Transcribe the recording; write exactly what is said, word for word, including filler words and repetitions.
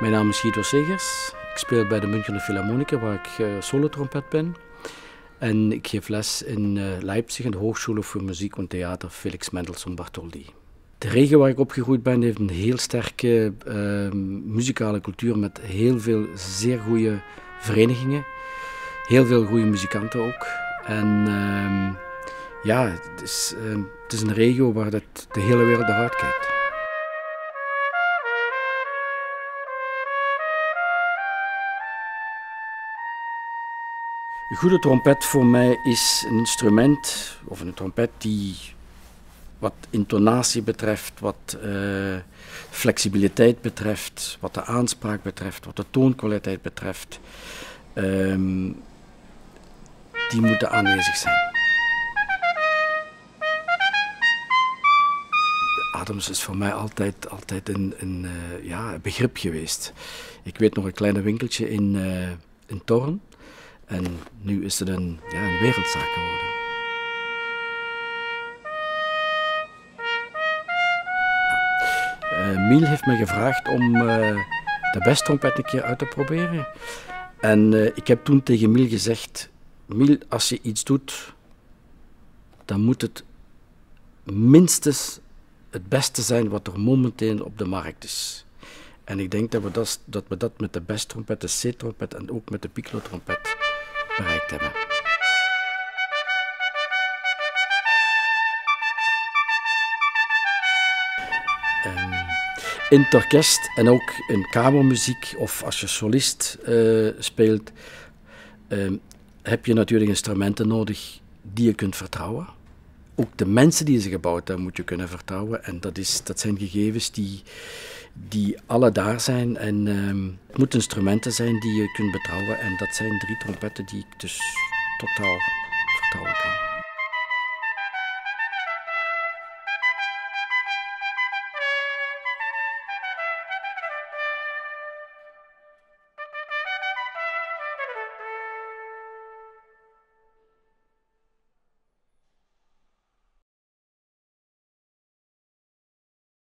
Mijn naam is Guido Segers. Ik speel bij de Münchener Philharmoniker, waar ik uh, solotrompet ben. En ik geef les in uh, Leipzig, in de Hochschule voor Muziek en Theater Felix Mendelssohn Bartholdy. De regio waar ik opgegroeid ben heeft een heel sterke uh, muzikale cultuur met heel veel zeer goede verenigingen. Heel veel goede muzikanten ook. En uh, ja, het is, uh, het is een regio waar dat de hele wereld naar uitkijkt. Een goede trompet voor mij is een instrument, of een trompet die wat intonatie betreft, wat uh, flexibiliteit betreft, wat de aanspraak betreft, wat de toonkwaliteit betreft, um, die moeten aanwezig zijn. Adams is voor mij altijd, altijd een, een uh, ja, begrip geweest. Ik weet nog een kleine winkeltje in, uh, in Thorn. En nu is het een, ja, een wereldzaak geworden. Uh, Miel heeft me gevraagd om uh, de bastrompet een keer uit te proberen. En uh, ik heb toen tegen Miel gezegd, Miel, als je iets doet, dan moet het minstens het beste zijn wat er momenteel op de markt is. En ik denk dat we dat, dat, we dat met de bastrompet, de C-trompet en ook met de piccolo-trompet bereikt hebben. Um, in het orkest en ook in kamermuziek of als je solist uh, speelt, uh, heb je natuurlijk instrumenten nodig die je kunt vertrouwen. Ook de mensen die ze gebouwd hebben moet je kunnen vertrouwen en dat, is, dat zijn gegevens die, die alle daar zijn en um, het moeten instrumenten zijn die je kunt betrouwen en dat zijn drie trompetten die ik dus totaal vertrouwen kan.